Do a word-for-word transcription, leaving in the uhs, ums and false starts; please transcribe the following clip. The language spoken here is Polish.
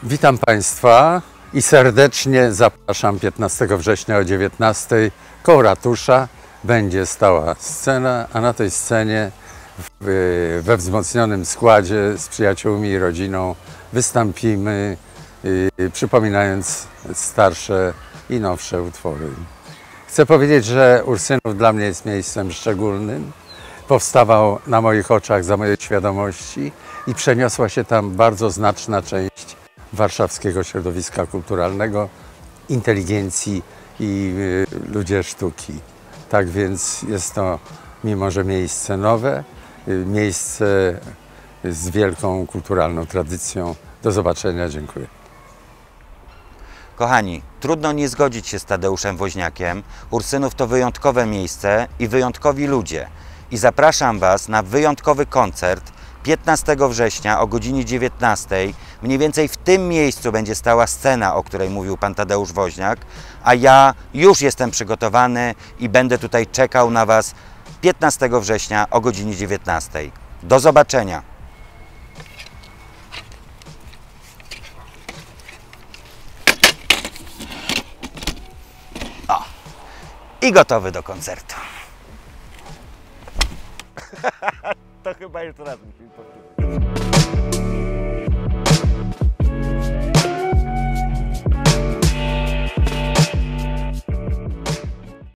Witam Państwa i serdecznie zapraszam piętnastego września o dziewiętnastej koło ratusza. Będzie stała scena, a na tej scenie we wzmocnionym składzie z przyjaciółmi i rodziną wystąpimy, przypominając starsze i nowsze utwory. Chcę powiedzieć, że Ursynów dla mnie jest miejscem szczególnym. Powstawał na moich oczach, za mojej świadomości i przeniosła się tam bardzo znaczna część warszawskiego środowiska kulturalnego, inteligencji i ludzie sztuki. Tak więc jest to, mimo że miejsce nowe, miejsce z wielką kulturalną tradycją. Do zobaczenia, dziękuję. Kochani, trudno nie zgodzić się z Tadeuszem Woźniakiem. Ursynów to wyjątkowe miejsce i wyjątkowi ludzie. I zapraszam Was na wyjątkowy koncert piętnastego września o godzinie dziewiętnastej. Mniej więcej w tym miejscu będzie stała scena, o której mówił Pan Tadeusz Woźniak, a ja już jestem przygotowany i będę tutaj czekał na Was piętnastego września o godzinie dziewiętnastej. Do zobaczenia! O, i gotowy do koncertu. To chyba jeszcze raz musimy powtórzyć.